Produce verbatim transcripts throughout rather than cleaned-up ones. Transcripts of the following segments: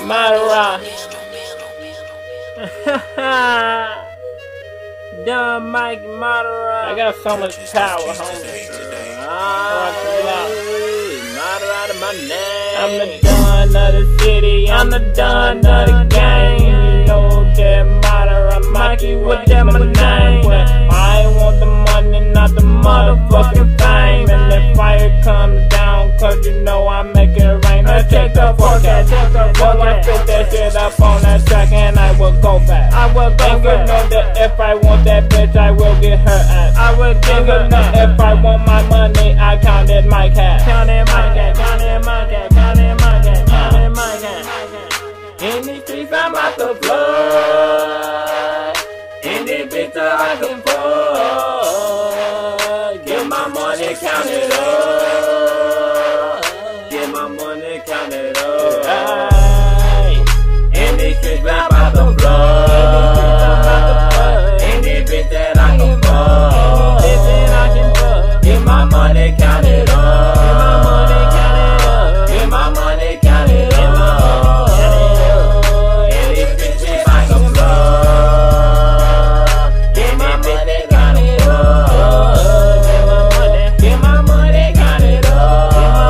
Madara. Dumb Mike Madara. I got so much power, homie. Madara to my name. I'm the Don of the city. I'm the Don of the game. You know that Madara Mikey with that my name. But I want the money, not the motherfucking fame. And if fire comes down, cause you know I make it rain. I check the forecast, check the forecast. Fit that shit up on that track and I will go fast. I will go fast. And you know that if I want that bitch, I will get her ass. I will get her ass. If I want my money, I counted my cash. Counted my cash, counted my cash, counted my cash, counted my cash. In these streets, I'm about to flood. In this bitch, I can fuck. Get my money, count it up. Get my money, count it up. In these streets, I'm about to flood. In this bitch that I can fuck. Get my money, count it up. Get my money, count it up. In this bitch, if I can fuck. Get my money, count it up. Get my money, count it up.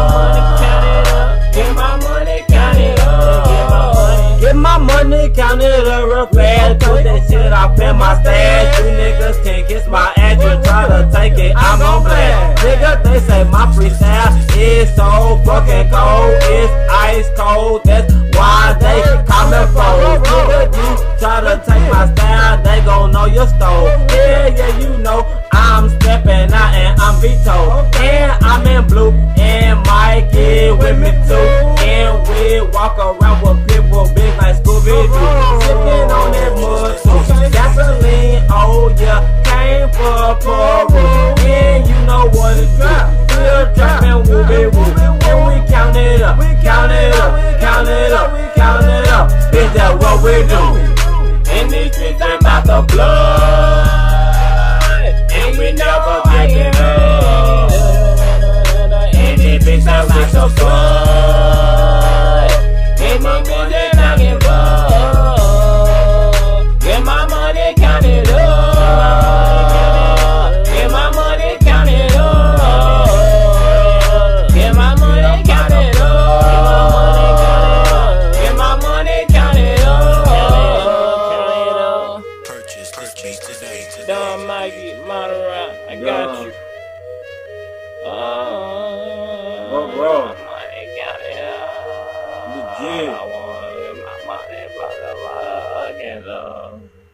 Get my money, count it up. Get my money, count it up real fast. Put that shit off in my stash. You niggas can't kiss my ass. You try to take it, I'm gon' blast. Nigga, they say my freestyle is so fucking cold. It's ice cold, that's why they call me fold. Nigga, you try to take my style, they gon' know you stole. Yeah, yeah, you know I'm stepping out and I'm vetoed. And I'm in blue, and Mikey with me too. And we walk around with people big like Scooby-Doo. Sipping on that mud too. Gasoline, oh yeah, came for Peru. And you know what it do. Still trapping whoopie whoop. And we count it up, count it up, count it up, count it up. Bitch, that's what we do. In these streets, I'm about to blood. And we never give it up. In these bitch, I'm like so flood. In my money, I can fuck. Get my money, count it up. Get my money, count it up. Get my money, count it up. Get my money, count it up. Purchase this beat today. Don Mikey, Madara, I got you. Oh, Oh, bro. my money, count it up. Legit. I want my money, blah, blah, blah, again, though.